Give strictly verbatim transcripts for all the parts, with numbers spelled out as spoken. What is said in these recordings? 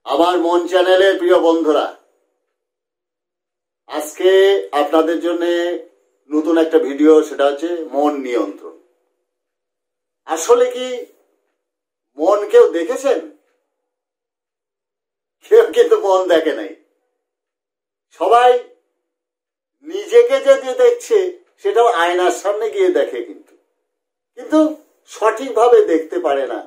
আমার মন চ্যানেলের প্রিয় বন্ধুরা, আজকে আপনাদের জন্য নতুন একটা ভিডিও, সেটা হচ্ছে মন নিয়ন্ত্রণ। আসলে কি মন কেউ দেখেছেন? কেউ কিন্তু মন দেখে নাই। সবাই নিজেকে যে যে দেখছে সেটাও আয়নার সামনে গিয়ে দেখে, কিন্তু কিন্তু সঠিকভাবে দেখতে পারে না,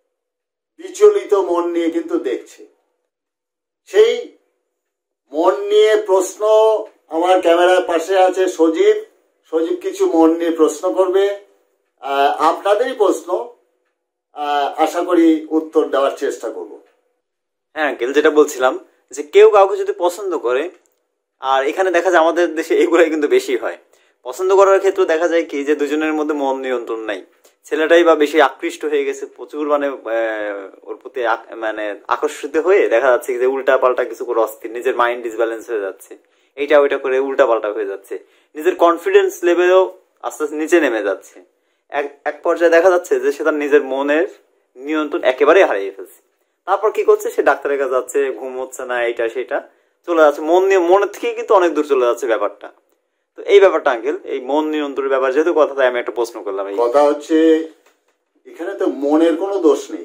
বিচলিত মন নিয়ে কিন্তু দেখছে। সেই মন নিয়ে প্রশ্ন, আমার ক্যামেরার পাশে আছে সজীব। সজীব কিছু মন নিয়ে প্রশ্ন করবে, আপনাদেরই প্রশ্ন, আশা করি উত্তর দেওয়ার চেষ্টা করব। হ্যাঁ আঙ্কেল, যেটা বলছিলাম যে কেউ কাউকে যদি পছন্দ করে, আর এখানে দেখা যায় আমাদের দেশে এগুলাই কিন্তু বেশি হয়। পছন্দ করার ক্ষেত্রে দেখা যায় কি যে দুজনের মধ্যে মন নিয়ন্ত্রণ নাই, ছেলেটাই বা বেশি আকৃষ্ট হয়ে গেছে, প্রচুর মানে ওর প্রতি মানে আকর্ষিত হয়ে দেখা যাচ্ছে যে উল্টা পাল্টা কিছু করে অস্থির, নিজের মাইন্ড ডিসব্যালেন্স হয়ে যাচ্ছে, এইটা ওইটা করে উল্টা পাল্টা হয়ে যাচ্ছে, নিজের কনফিডেন্স লেভেলও আস্তে আস্তে নিচে নেমে যাচ্ছে। এক এক পর্যায়ে দেখা যাচ্ছে যে সে তার নিজের মনের নিয়ন্ত্রণ একেবারে হারিয়ে ফেলছে। তারপর কি করছে, সে ডাক্তারের কাছে যাচ্ছে, ঘুম হচ্ছে না, এইটা সেটা চলে যাচ্ছে, মন নিয়ে মনের থেকে কিন্তু অনেক দূর চলে যাচ্ছে ব্যাপারটা। তো এই ব্যাপারটা আঙ্কেল, এই মন নিয়ন্ত্রণের ব্যাপার যেহেতু কথাটা আমি একটা প্রশ্ন করলাম। কথা হচ্ছে এখানে তো মনের কোনো দোষ নেই,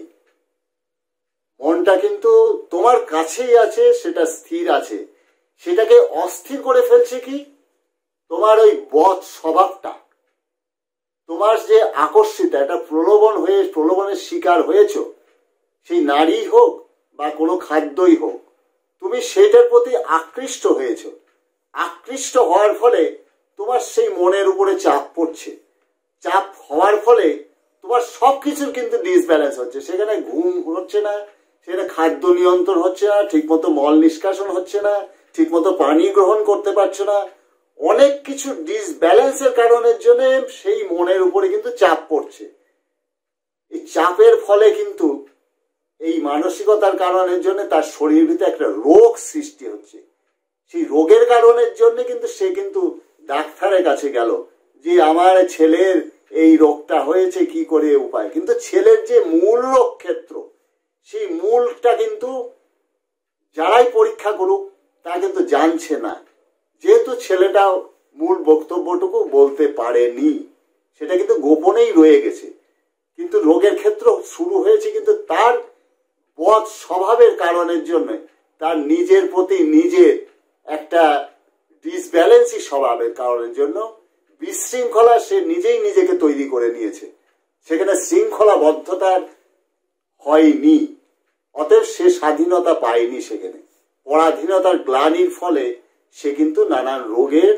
মনটা কিন্তু তোমার কাছেই আছে, সেটা স্থির আছে। সেটাকে অস্থির করে ফেলছে কি তোমার ওই বদ স্বভাবটা, তোমার যে আকর্ষিত একটা প্রলোভন হয়ে প্রলোভনের শিকার হয়েছ, সেই নারী হোক বা কোনো খাদ্যই হোক, তুমি সেটার প্রতি আকৃষ্ট হয়েছ। আকৃষ্ট হওয়ার ফলে তোমার সেই মনের উপরে চাপ পড়ছে, চাপ হওয়ার ফলে তোমার সবকিছুর কিন্তু ডিসব্যালেন্স হচ্ছে। সেখানে ঘুম হচ্ছে না, সেখানে খাদ্য নিয়ন্ত্রণ হচ্ছে না, ঠিক মতো মল নিষ্কাশন হচ্ছে না, ঠিক মতো পানি গ্রহণ করতে পারছো না। অনেক কিছু ডিসব্যালেন্সের কারণের জন্য সেই মনের উপরে কিন্তু চাপ পড়ছে। এই চাপের ফলে কিন্তু এই মানসিকতার কারণের জন্য তার শরীরের ভিতরে একটা রোগ সৃষ্টি হচ্ছে। সেই রোগের কারণের জন্য কিন্তু সে কিন্তু ডাক্তারের কাছে গেল যে আমার ছেলের এই রোগটা হয়েছে, কি করে উপায়। কিন্তু ছেলের যে মূল রোগ ক্ষেত্র, সেই মূলটা কিন্তু যারাই পরীক্ষা করুক তা কিন্তু জানছে না, যেহেতু ছেলেটা মূল বক্তব্যটুকু বলতে পারেনি, সেটা কিন্তু গোপনেই রয়ে গেছে। কিন্তু রোগের ক্ষেত্র শুরু হয়েছে কিন্তু তার বদ স্বভাবের কারণের জন্য, তার নিজের প্রতি নিজের একটা ডিসব্যালেন্সি স্বভাবের কারণের জন্য বিশৃঙ্খলা সে নিজেই নিজেকে তৈরি করে নিয়েছে। সেখানে শৃঙ্খলাবদ্ধতার হয়নি, অতএব সে স্বাধীনতা পায়নি। সেখানে পরাধীনতার গ্লানির ফলে সে কিন্তু নানান রোগের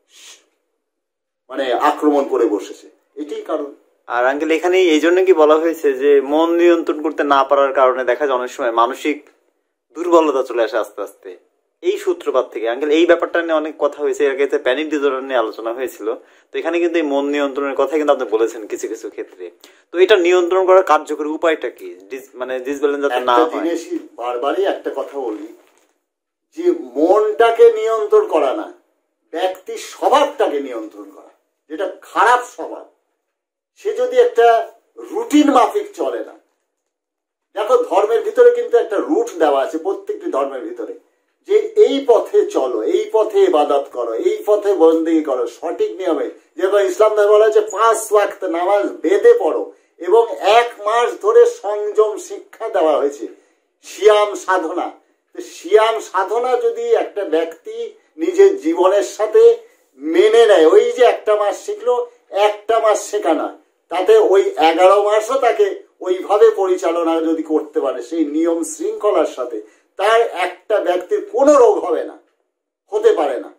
মানে আক্রমণ করে বসেছে, এটাই কারণ। আর আঙ্কেল এখানে এই জন্য কি বলা হয়েছে যে মন নিয়ন্ত্রণ করতে না পারার কারণে দেখা যায় অনেক সময় মানসিক দুর্বলতা চলে আসে আস্তে আস্তে, এই সূত্রপাত থেকে। আঙ্কেল এই ব্যাপারটা নিয়ে অনেক কথা হয়েছে, এর আগে প্যানিক ডিসঅর্ডার নিয়ে আলোচনা হয়েছিল। তো এখানে কিন্তু এই মন নিয়ন্ত্রণের কথা কিন্তু আপনি বলেছেন কিছু কিছু ক্ষেত্রে। তো এটা নিয়ন্ত্রণ করার কার্যকরী উপায়টা কি, মানে ডিসব্যালেন্স যাতে না হয়? জিনিসই বারবারই একটা কথা বলি যে মনটাকে নিয়ন্ত্রণ করা না, ব্যক্তির স্বভাবটাকে নিয়ন্ত্রণ করা। যেটা খারাপ স্বভাব, সে যদি একটা রুটিন মাফিক চলে না, দেখো ধর্মের ভিতরে কিন্তু একটা রুট দেওয়া আছে, প্রত্যেকটি ধর্মের ভিতরে, যে এই পথে চলো, এই পথে ইবাদত করো, এই পথে বন্দেগী করো সঠিক নিয়মে। যেমন ইসলাম ধর্মে বলা হয়েছে পাঁচ ওয়াক্ত নামাজ বেদে পড়ো, এবং এক মাস ধরে সংযম শিক্ষা দেওয়া হয়েছে, সিয়াম সাধনা। সিয়াম সাধনা যদি একটা ব্যক্তি নিজের জীবনের সাথে মেনে নেয়, ওই যে একটা মাস শিখলো, একটা মাস শেখা না, তাতে ওই এগারো মাসও তাকে ওইভাবে পরিচালনা যদি করতে পারে সেই নিয়ম শৃঙ্খলার সাথে, তার একটা ব্যক্তির কোনো রোগ হবে না, হতে পারে না।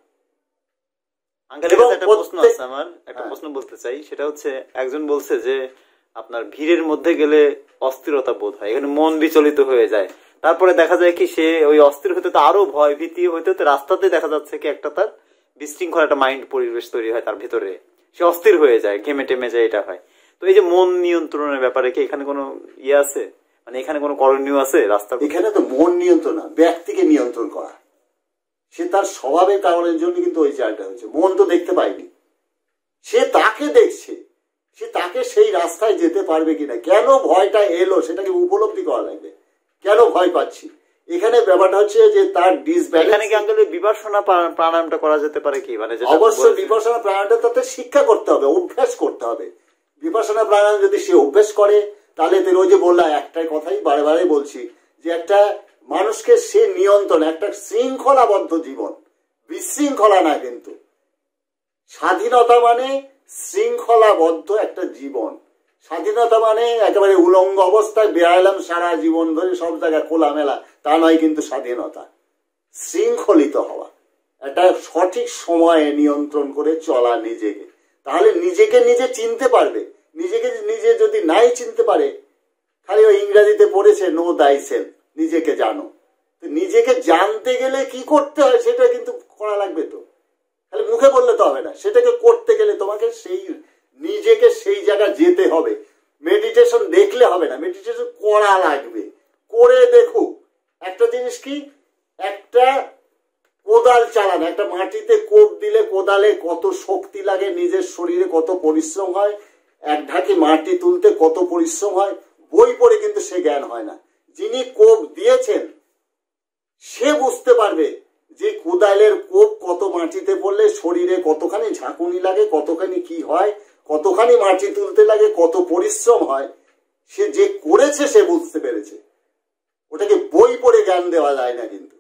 একটা প্রশ্ন আছে আমার, একটা প্রশ্ন বলতে চাই, সেটা হচ্ছে একজন বলছে যে আপনার ভিড়ের মধ্যে গেলে অস্থিরতা বোধ হয়, এখানে মন বিচলিত হয়ে যায়। তারপরে দেখা যায় কি সে ওই অস্থির হতে তো আরো ভয় ভীতি হইতে হতে রাস্তাতে দেখা যাচ্ছে কি একটা তার বিশৃঙ্খল একটা মাইন্ড পরিবেশ তৈরি হয় তার ভিতরে, সে অস্থির হয়ে যায়, ঘেমে টেমে যায়, এটা হয়। তো এই যে মন নিয়ন্ত্রণের ব্যাপারে কি এখানে কোনো ইয়ে আছে, মানে এখানে কোনো করণীয় আছে রাস্তা? এখানে তো মন নিয়ন্ত্রণ না, ব্যক্তিকে নিয়ন্ত্রণ করা। সে তার স্বভাবের কারণের জন্য কিন্তু ওই চালটা হয়েছে। মন তো দেখতে পায়নি, সে তাকে দেখছে, সে তাকে সেই রাস্তায় যেতে পারবে কিনা, কেন ভয়টা এলো সেটাকে উপলব্ধি করা লাগবে। কেন ভয় পাচ্ছি, এখানে ব্যাপারটা হচ্ছে যে তার ডিসব্যালেন্স। এখানে কি আঙ্কেল বিপাশনা প্রাণায়ামটা করা যেতে পারে কি, মানে অবশ্যই বিপাশনা প্রাণায়ামটা তাতে শিক্ষা করতে হবে, অভ্যাস করতে হবে। বিপাশনা প্রাণায়াম যদি সে অভ্যাস করে তাহলে ওই যে বললাম একটাই কথাই বারে বারে বলছি যে একটা মানুষকে সে নিয়ন্ত্রণ, একটা শৃঙ্খলাবদ্ধ জীবন, বিশৃঙ্খলা না, কিন্তু স্বাধীনতা মানে শৃঙ্খলাবদ্ধ একটা জীবন। স্বাধীনতা মানে একেবারে উলঙ্গ অবস্থায় বেড়াইলাম সারা জীবন ধরে সব জায়গায় খোলামেলা, তা নয় কিন্তু স্বাধীনতা। শৃঙ্খলিত হওয়া, একটা সঠিক সময়ে নিয়ন্ত্রণ করে চলা নিজেকে, তাহলে নিজেকে নিজে চিনতে পারবে। নিজেকে নিজে যদি নাই চিনতে পারে, খালি ওই ইংরেজিতে পড়েছে নো দাই সেলফ, নিজেকে জানো। তো নিজেকে জানতে গেলে কি করতে হয় সেটা কিন্তু করা লাগবে। তো খালি মুখে বললে তো হবে না, সেটাকে করতে গেলে তোমাকে সেই নিজেকে সেই জায়গায় যেতে হবে। মেডিটেশন দেখলে হবে না, মেডিটেশন করা লাগবে। করে দেখুক একটা জিনিস কি, একটা কোদাল চালানো, একটা মাটিতে কোপ দিলে কোদালে কত শক্তি লাগে, নিজের শরীরে কত পরিশ্রম হয়, এক ঢাকি মাটি তুলতে কত পরিশ্রম হয়, বই পড়ে কিন্তু সে জ্ঞান হয় না। যিনি কোপ দিয়েছেন সে বুঝতে পারবে যে কোদালের কোপ কত মাটিতে পড়লে শরীরে কতখানি ঝাঁকুনি লাগে, কতখানি কি হয়, কতখানি মাটি তুলতে লাগে, কত পরিশ্রম হয়। সে যে করেছে সে বুঝতে পেরেছে। ওটাকে বই পড়ে জ্ঞান দেওয়া যায় না। কিন্তু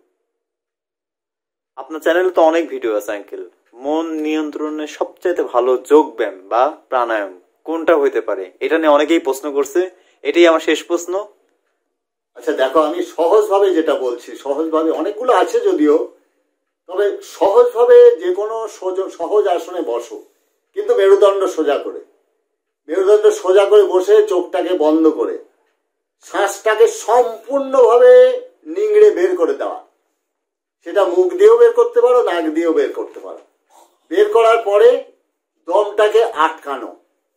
আপনার চ্যানেলে তো অনেক ভিডিও আছে আঙ্কেল, মন নিয়ন্ত্রণের সবচাইতে ভালো যোগ ব্যায়াম বা প্রাণায়াম কোনটা হইতে পারে, এটা নিয়ে অনেকেই প্রশ্ন করছে। এটাই আমার শেষ প্রশ্ন। আচ্ছা দেখো, আমি সহজভাবে যেটা বলছি, সহজভাবে অনেকগুলো আছে যদিও, তবে সহজভাবে যে কোনো সহজ আসনে বসো, কিন্তু মেরুদণ্ড সোজা করে, মেরুদণ্ড সোজা করে বসে চোখটাকে বন্ধ করে শ্বাসটাকে সম্পূর্ণভাবে নিংড়ে বের করে দেওয়া। সেটা মুখ দিয়েও বের করতে পারো, নাক দিয়েও বের করতে পারো। বের করার পরে দমটাকে আটকানো,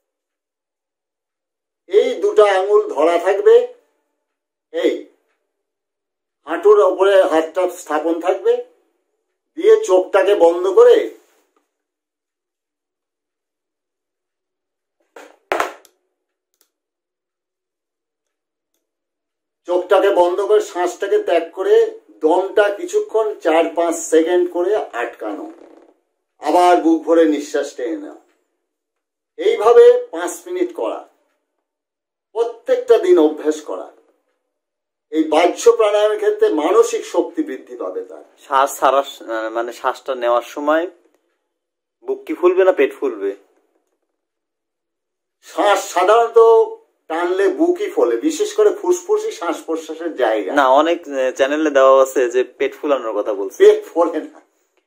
এই দুটো আঙুল ধরা থাকবে, এই হাঁটুর ওপরে হাতটা স্থাপন থাকবে, দিয়ে চোখটাকে বন্ধ করে চোখটাকে বন্ধ করে শ্বাসটাকে ত্যাগ করে দমটা কিছুক্ষণ চার পাঁচ সেকেন্ড করে আটকানো, আবার বুক ভরে নিঃশ্বাস টেনে নেওয়া। এইভাবে পাঁচ মিনিট করা, প্রত্যেকটা দিন অভ্যাস করা। এই বাহ্য প্রাণায়ামের ক্ষেত্রে মানসিক শক্তি বৃদ্ধি পাবে। তার শ্বাস ছাড়া মানে শ্বাসটা নেওয়ার সময় বুক কি ফুলবে না পেট ফুলবে? শ্বাস সাধারণত টানলে বুকই ফলে, বিশেষ করে ফুসফুসি শ্বাস প্রশ্বাসের জায়গা। না, অনেক চ্যানেলে দেওয়া আছে যে পেট ফুলানোর কথা বলছে। পেট ফোলে না,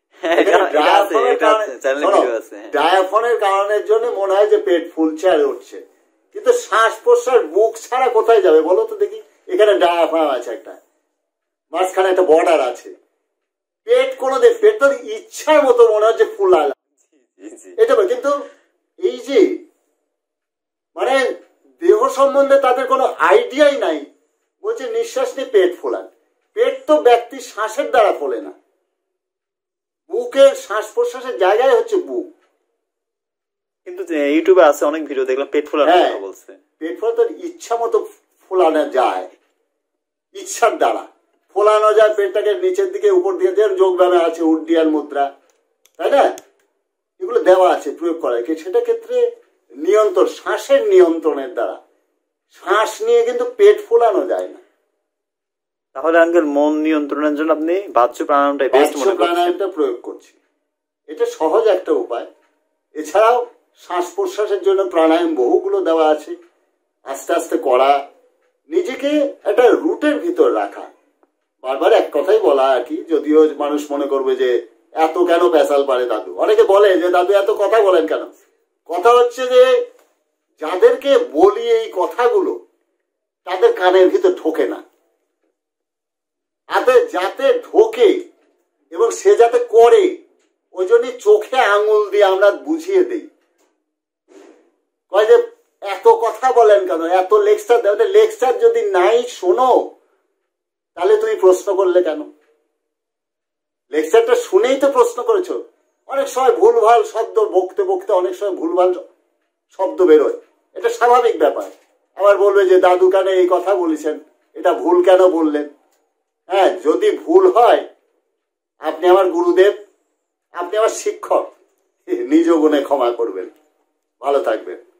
ডায়াফ্রামের কারণের জন্য মনে হয় যে পেট ফুলছে আর উঠছে, কিন্তু শ্বাস প্রশ্বাস বুক ছাড়া কোথায় যাবে বলো তো দেখি? এখানে ডায়াফ্রাম আছে, একটা মাঝখানে একটা বর্ডার আছে। পেট কোনো দেখ, পেট তো ইচ্ছার মতো মনে হচ্ছে ফুলালাম এটা, কিন্তু এই যে মানে দেহ সম্বন্ধে তাদের কোনো আইডিয়াই নাই, বলছে নিঃশ্বাস নিয়ে পেট ফোলান। পেট তো ব্যক্তির শ্বাসের দ্বারা ফোলে না, বুকের শ্বাস প্রশ্বাসের জায়গায় হচ্ছে বুক। কিন্তু ইউটিউবে আছে অনেক ভিডিও দেখলাম পেট ফোলানোর কথা বলছে। পেট ফোলা তো ইচ্ছা মতো ফোলানো যায়, ইচ্ছার দ্বারা ফোলানো যায় পেটটাকে নিচের দিকে উপর দিকে। যে যোগ ব্যায়ামে আছে উড্ডিয়ান মুদ্রা, তাই না, এগুলো দেওয়া আছে প্রয়োগ করা। সেটা ক্ষেত্রে নিয়ন্ত্রণ, শ্বাসের নিয়ন্ত্রণের দ্বারা শ্বাস নিয়ে কিন্তু পেট ফোলানো যায় না। তাহলে আঙ্কেল মন নিয়ন্ত্রণের জন্য আপনি বাহ্য প্রাণায়ামটাই বেস্ট মনে করছেন? প্রাণায়ামটা প্রয়োগ করছি, এটা সহজ একটা উপায়। এছাড়াও শ্বাস প্রশ্বাসের জন্য প্রাণায়াম বহুগুলো দেওয়া আছে। আস্তে আস্তে করা, নিজেকে একটা রুটের ভিতর রাখা। বারবার এক কথাই বলা আর কি, যদিও মানুষ মনে করবে যে এত কেন পেশাল পারে দাদু। অনেকে বলে যে দাদু এত কথা বলেন কেন? কথা হচ্ছে যে যাদেরকে বলি এই কথাগুলো তাদের কানের ভিতর ঢোকে না, যাতে যাতে ঢোকে এবং সে যাতে করে, ওই জন্যই চোখে আঙুল দিয়ে আমরা বুঝিয়ে দিই। কয় যে এত কথা বলেন কেন, এত লেকচার দেয়। লেকচার যদি নাই শোনো তাহলে তুমি প্রশ্ন করলে কেন? লেকচারটা শুনেই তো প্রশ্ন করেছো। অনেক সময় ভুলভাল শব্দ, বকতে বকতে অনেক সময় ভুলভাল শব্দ বেরোয়, এটা স্বাভাবিক ব্যাপার। আবার বলবে যে দাদু কেন এই কথা বলেছেন, এটা ভুল কেন বললেন? হ্যাঁ, যদি ভুল হয় আপনি আমার গুরুদেব, আপনি আমার শিক্ষক, নিজ গুণে ক্ষমা করবেন। ভালো থাকবেন।